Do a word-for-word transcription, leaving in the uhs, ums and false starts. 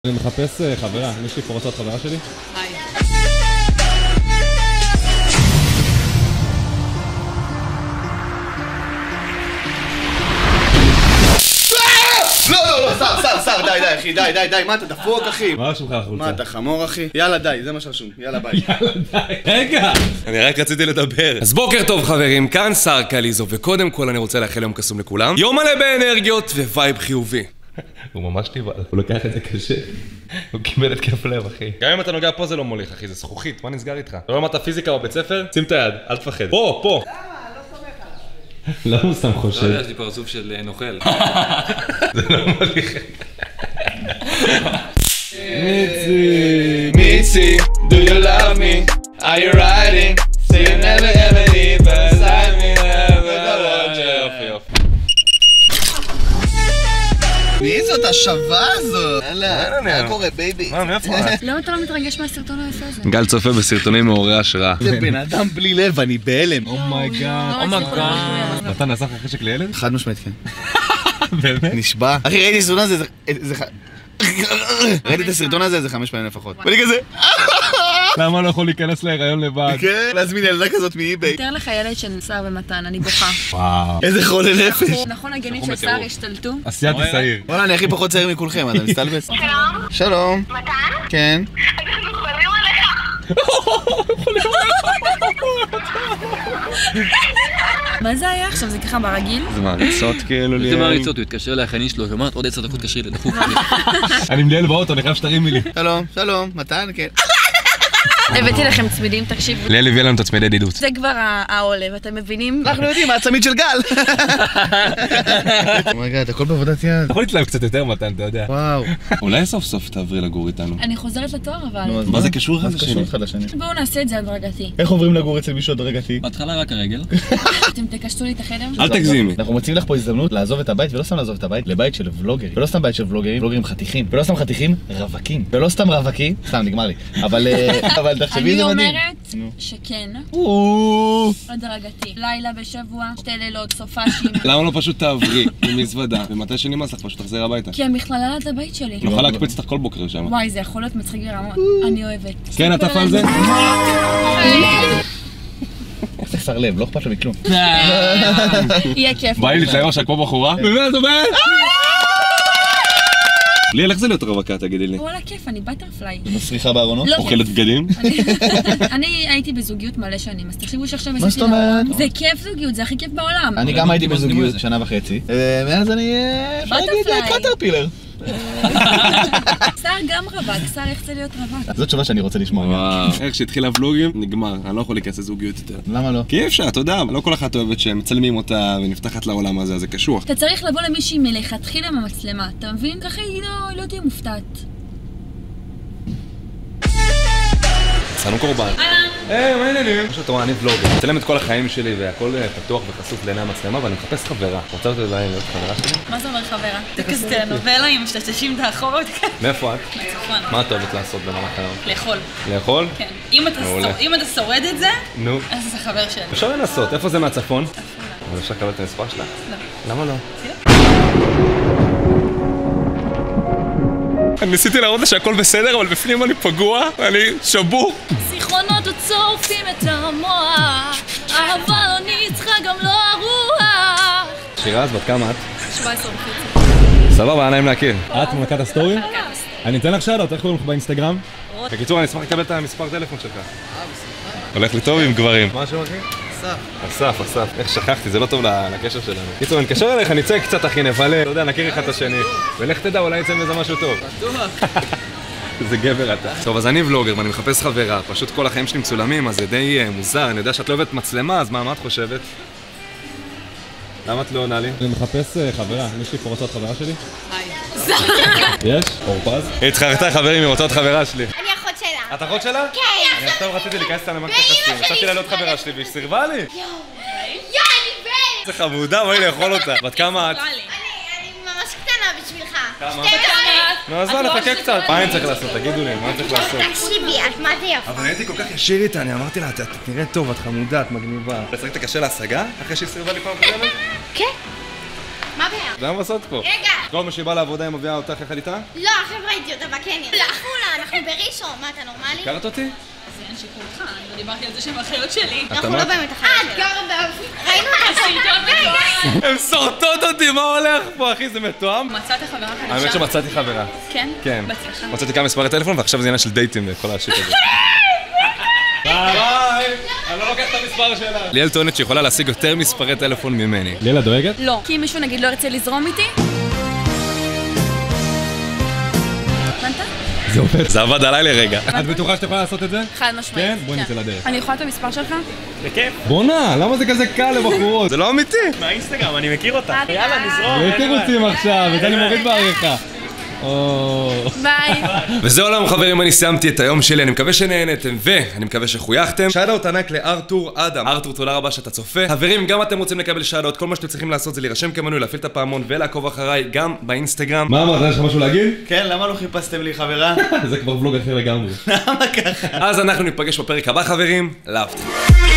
אני מחפש חברה, יש לי פה רוצות חברה שלי? היי. לא, לא, לא, שר, שר, שר, די, די, אחי, די, די, די, מה אתה דפוק, אחי? מה רשום לך החולצה? מה אתה חמור, אחי? יאללה, די, זה מה שרשום, יאללה, ביי. יאללה, די. רגע! אני רק רציתי לדבר. אז בוקר טוב חברים, כאן שר קליזו, וקודם כל אני רוצה לאחל יום קסום לכולם. יום מלא באנרגיות ווייב חיובי. הוא ממש טיבל, הוא לוקח את זה קשה. הוא קיבל את כיף לב, אחי. גם אם אתה נוגע פה זה לא מוליך, אחי, זה זכוכית, מה נסגר איתך? אתה רואה מה אתה פיזיקה בבית ספר? שים את היד, אל תפחד. פה, פה! למה הוא סתם חושב? לא יודע, יש לי פרצוף של נוכל. זה לא מוליך. מיצי, מיצי, do you love me? Are you riding? So you never ever leave beside me, never watch it. יופי, יופי. מי זאת השווה הזאת? יאללה, מה קורה, בייבי? מה, מאיפה את? למה אתה לא מתרגש מהסרטון היפה הזה? גל צופה בסרטונים מעוררי השראה. זה בן אדם בלי לב, אני בהלם. אומייגאד. אומייגאד. נתן נעשה לך חשק לילד? חד משמעית, כן. באמת? נשבע. אחי, ראיתי את הסרטון הזה, זה... ראיתי את הסרטון הזה, זה חמש פעמים לפחות. ואני כזה... למה לא יכול להיכנס להיריון לבד? כן, להזמין ילדה כזאת מאי-ביי. תאר לך ילד של שר ומתן, אני בוכה. וואו. איזה חולה נפש. נכון הגנים של שר השתלטו? אסיאתי שעיר. וואלה, אני הכי פחות צעיר מכולכם, אתה מסתלבס? שלום. שלום. מתן? כן. אנחנו חולים עליך. מה זה היה עכשיו? זה ככה ברגיל? זה מעריצות כאילו לי. זה מעריצות, הוא התקשר לאחיינית שלו, שאומרת עוד עשר דקות קשרי לדחוף. אני מנהל באוטו, אני חייב שתרימי לי. שלום, שלום, מתן, כן. הבאתי לכם צמידים, תקשיבו. ליאל הביא לנו את הצמידי ידידות. זה כבר העולה, ואתם מבינים? אנחנו יודעים, מה הצמיד של גל. אומייגאד, הכל בעבודת יד. אתה יכול להתלהב קצת יותר מתן, אתה יודע. וואו. אולי סוף סוף תעברי לגור איתנו. אני חוזרת לתואר אבל. מה זה קשור אחד לשני? לשני? בואו נעשה את זה הדרגתי. איך עוברים לגור אצל מישהו הדרגתי? בהתחלה רק הרגל. אתם תקשטו לי את החדר? אל תגזימי. אנחנו מוצאים לך פה הזדמנות לעזוב את הבית, ולא סתם לעזוב את הבית, לבית של ולוגרים. ולא סתם בית של ולוגרים, ולוגרים חתיכים. ולא סתם חתיכים, רווקים. ולא סתם רווקים, סתם נגמר לי. אבל אבל תחשבי זה מדהים. אני אומרת שכן. הדרגתי. לילה בשבוע, שתי לילות, סופאשים. למה לא פשוט תעברי במזוודה, ומתי שנמאס לך פשוט תחזר הביתה? כי המכללה ליד הבית שלי. נוכל להקפיץ אותך כל בוקר שם. וואי, זה יכול להיות מצחיק ברמות. אני אוהבת. כן, אתה פעם זה? זה שר לב, לא אכפת לו מכלום. יהיה כיף. בא לי להתלהב עכשיו כמו בחורה? באמת, באמת? ליאל, איך זה להיות רווקה, תגידי לי? וואלה כיף, אני בטרפליי. מסריחה בארונות? לא אוכלת בגדים? אני הייתי בזוגיות מלא שנים, אז תחשבו שעכשיו מה זאת אומרת? זה כיף זוגיות, זה הכי כיף בעולם. אני גם הייתי בזוגיות שנה וחצי. מאז אני... אפשר להגיד קטרפילר. שר גם רווק, שר איך זה להיות רווק. זאת תשובה שאני רוצה לשמוע. וואו. איך שהתחילה ולוגים, נגמר. אני לא יכול להיכנס לזוגיות יותר. למה לא? כי אי אפשר, אתה יודע, לא כל אחת אוהבת שמצלמים אותה ונפתחת לעולם הזה, אז זה קשוח. אתה צריך לבוא למישהי מלכתחילה עם המצלמה, אתה מבין? ככה היא לא תהיה מופתעת. צאנו קורבן. היי, מה העניינים? כמו שאתה רואה, אני ולוגר. אני מצלם את כל החיים שלי והכל פתוח וחשוף לעיני המצלמה ואני מחפש חברה. רוצה אותי אולי להיות חברה שלי? מה זה אומר חברה? זה כזה טלנובלה עם משתשים את האחורות כאן. מאיפה את? מצפון. מה את אוהבת לעשות במהלך היום? לאכול. לאכול? כן. אם אתה מעולה. שורד- אם אתה שורד את זה, נו. אז זה חבר שלי. אפשר לנסות, איפה זה מהצפון? אבל אפשר לקבל את המספר שלך? לא. למה לא? אני ניסיתי להראות לה שהכל בסדר, אבל בפנים אני פגוע, אני שבור. זיכרונות עוד צורפים את המוח, אבל לא ניצחה גם לא הרוח. שירה, אז בת כמה את? שבע עשרה וחצי. סבבה, נעים להכיר. את מלכת הסטורי? אני אתן לך שאלות, איך קוראים לך באינסטגרם? בקיצור, אני אשמח לקבל את המספר טלפון שלך. הולך לי טוב עם גברים. מה השם אחי? אסף. אסף, אסף. איך שכחתי, זה לא טוב לקשר שלנו. קיצור, אני אתקשר אליך, נצא קצת אחי, נבלה, אתה יודע, נכיר אחד את השני. ולך תדע, אולי יצא מזה משהו טוב. איזה גבר אתה. טוב, אז אני ולוגר ואני מחפש חברה. פשוט כל החיים שלי מצולמים, אז זה די מוזר. אני יודע שאת לא אוהבת מצלמה, אז מה, מה את חושבת? למה את לא עונה לי? אני מחפש חברה, יש לי פה רוצות חברה שלי? היי. יש? אורפז? היא התחרתה חברים, היא רוצה עוד חברה שלי. אני אחות שלה. את אחות שלה? כן. אני עכשיו רציתי להיכנס אותה למערכת יחסים. הצעתי לה להיות חברה שלי והיא סירבה לי. יואו, אני בן. זה חמודה, בואי לאכול אותה. בת כמה את? אני אני ממש קטנה בשבילך. כמה? שתי דקות. נו, אז מה, נחכה קצת. מה אני צריך לעשות? תגידו לי, מה אני צריך לעשות? תקשיבי, את מה זה יפה. אבל הייתי כל כך ישיר איתה, אני אמרתי לה, את נראית טוב, את חמודה, את מגניבה. לשחק את הקשה להשגה? אחרי שהיא סירבה לי פעם קודמת? כן. מה הבעיה? זה מה לעשות פה? רגע! כל מה שבא לעבודה היא מביאה אותך יחד איתה? לא, החבר'ה אידיוט, אבל כן, לעפולה, אנחנו בראשון, מה אתה נורמלי? הכרת אותי? זה אין שיקולך, אני לא דיברתי על זה שהם אחיות שלי. אנחנו לא באמת אחרת. את גרה באב... ראינו את הסרטון. הם שורטות אותי, מה הולך פה אחי? זה מתואם? מצאת חברה חדשה? האמת שמצאתי חברה. כן? כן. בהצלחה. מצאתי כמה מספרי טלפון ועכשיו זה עניין של דייטים וכל השיט הזה. ביי! אני לא לוקח את המספר שלה. ליאל טוענת שיכולה להשיג יותר מספרי טלפון ממני. ליאל, דואגת? לא. כי אם מישהו נגיד לא ירצה לזרום איתי? הבנת? זה עובד. זה עבד עליי לרגע. את בטוחה שאת יכולה לעשות את זה? חד משמעית. כן? בואי נצא לדרך. אני יכולה את המספר שלך? בואנה, למה זה כזה קל לבחורות? זה לא אמיתי. מהאינסטגרם, אני מכיר אותה. יאללה, יאללה, נזרום. זה תירוצים עכשיו, את זה אני מוריד בעריכה. ביי. וזהו עולם חברים, אני סיימתי את היום שלי, אני מקווה שנהנתם ואני מקווה שחויכתם. שאלות ענק לארתור אדם. ארתור, תודה רבה שאתה צופה. חברים, גם אתם רוצים לקבל שאלות, כל מה שאתם צריכים לעשות זה להירשם כמנוי, להפעיל את הפעמון ולעקוב אחריי גם באינסטגרם. מה אמרת? יש לך משהו להגיד? כן, למה לא חיפשתם לי חברה? זה כבר ולוג אחר לגמרי. למה ככה? אז אנחנו ניפגש בפרק הבא חברים, לאהבתי.